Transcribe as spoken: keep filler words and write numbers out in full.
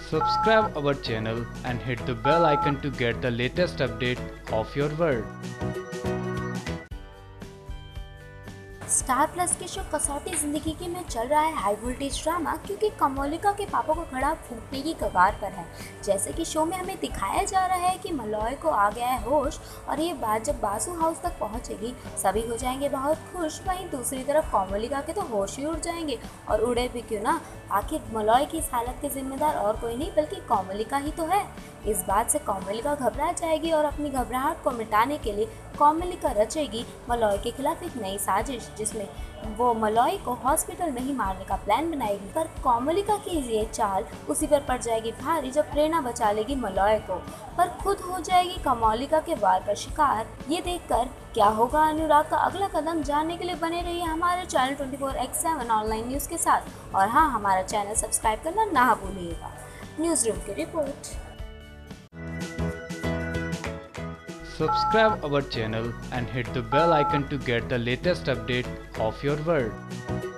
Subscribe our channel and hit the bell icon to get the latest update of your world. Star Plus के show Kasautii Zindagii की में चल रहा है high voltage drama, क्योंकि कमोलिका के पापा को घड़ा फूटने की कगार पर है। जैसे कि शो में हमें दिखाया जा रहा है कि मलॉय को आ गया है होश, और ये बात जब बासु हाउस तक पहुंचेगी सभी हो जाएंगे बहुत खुश। वहीं दूसरी तरफ कमोलिका के तो होश ही उड़ जाएंगे, और उड़े भी क्यों ना, आखिर मलॉय की इस हालत के जिम्मेदार और कोई नहीं बल्कि कमोलिका ही तो है। इस बात से कमोलिका घबरा जाएगी और अपनी घबराहट को मिटाने के लिए कमोलिका रचेगी मलॉय के खिलाफ एक नई साजिश, जिसमें वो मलॉय को हॉस्पिटल में ही मारने का प्लान बनाएगी। पर कमोलिका की ये चाल उसी पर पड़ जाएगी भारी जब प्रेरणा बचा लेगी मलॉय को, पर खुद हो जाएगी कमोलिका के वार का शिकार। ये देखकर क्या होगा अनुराग का अगला कदम, जानने के लिए बने रहिए हमारे channel twenty four X seven online news के साथ। और हाँ, हमारा चैनल सब्सक्राइब करना ना भूलिएगा। न्यूज़ रूम की report. Subscribe our channel and hit the bell icon to get the latest update of your world.